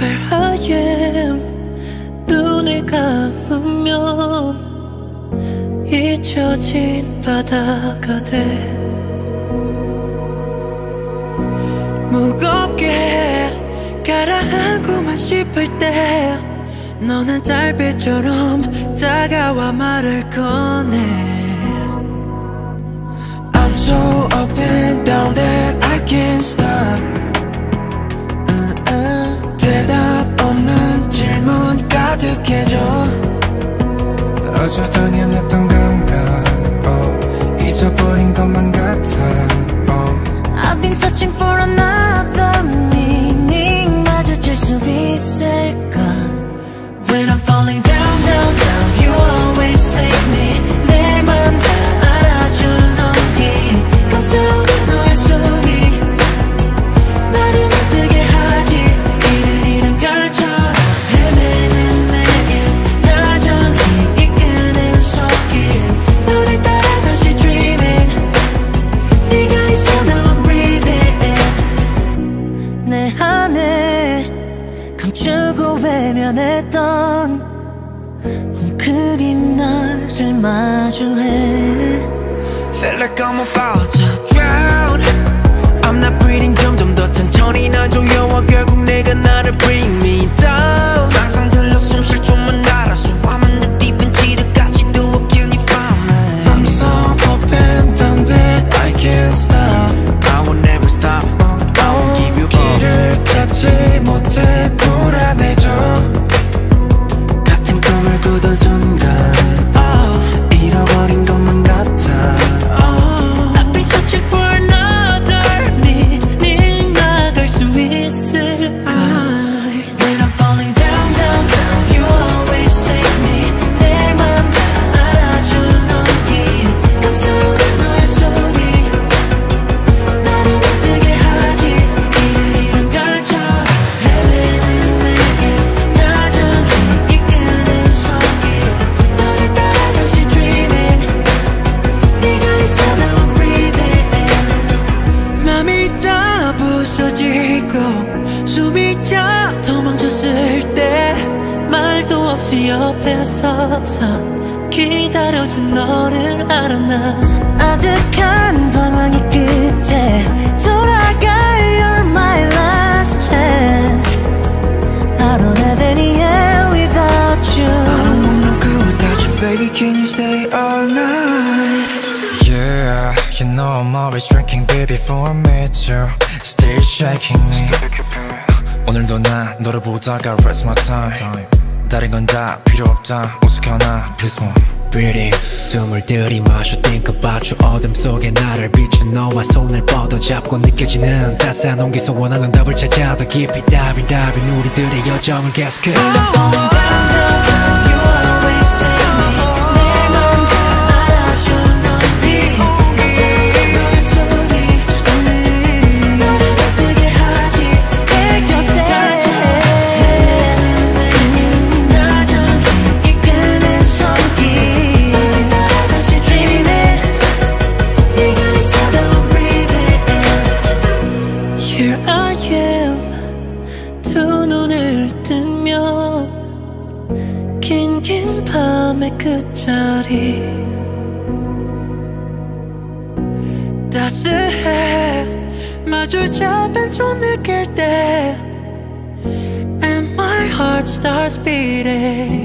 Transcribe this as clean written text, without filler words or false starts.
Where I am 눈을 감으면 잊혀진 바다가 돼 무겁게 가라앉고만 싶을 때 너는 달빛처럼 다가와 말을 꺼내 I'm so up and down that I can't stop 대답 없는 질문 가득해져 아주 당연했던 건가 잊어버린 것만 같아 I've been searching for another meaning 마주칠 수 있을까 When I'm falling down, down, down You always save me 내 맘 다 알아준 너기 감싸오는 너의 숨이 나를 눈뜨게 하지 길을 잃은 별처럼 헤매는 내게 다정히 이끄는 손길 너를 따라 다시 dreaming 네가 있어 now I'm breathing 내 안에 감추고 외면했던 웅크린 나를 마주해 Feel like I'm about to drown I'm not breathing 점점 더 천천히 날 조여와 결국 내가 나를 bring me down 항상 들려 숨 쉴 줄만 알아 수많은 내 깊은 지름까지도 can you find me I'm so up and down that I can't stop I will never stop I won't give you up 길을 찾지 못해 불안해져 같은 꿈을 꾸던 순간 잃어버린 것만 같아 I've been searching for another meaning 막을 수 있을까 When I'm falling down, down, down You always save me 내 맘 다 알아준 너기 감싸오는 너의 숨이 나를 눈뜨게 하지 길을 잃은 별처럼 헤매는 내게 다정히 이끄는 손길 너를 따라 다시 dreaming 네가 있어 now I'm breathing 맘이 다 부서지고 숨이 차 도망쳤을 때 말도 없이 옆에 서서 기다려준 너를 알아 난 아득한 방황의 끝에 돌아갈 You're my last chance I don't have any air without you I don't want no good without you baby can you stay all night Yeah, you know I'm always drinking baby for me too Still shaking me 오늘도 나 너를 보다가 rest my time 다른 건 다 필요 없다 오직 하나 please more Breathing 숨을 들이마셔 think about you 어둠 속에 나를 비춘 너와 손을 뻗어잡고 느껴지는 따스한 온기 속 원하는 답을 찾아 더 깊이 diving diving 우리들의 여정을 계속해 Here I am 두 눈을 뜨면 긴긴 밤의 끝자리 따스해 마주 잡은 손 느낄 때 And my heart starts beating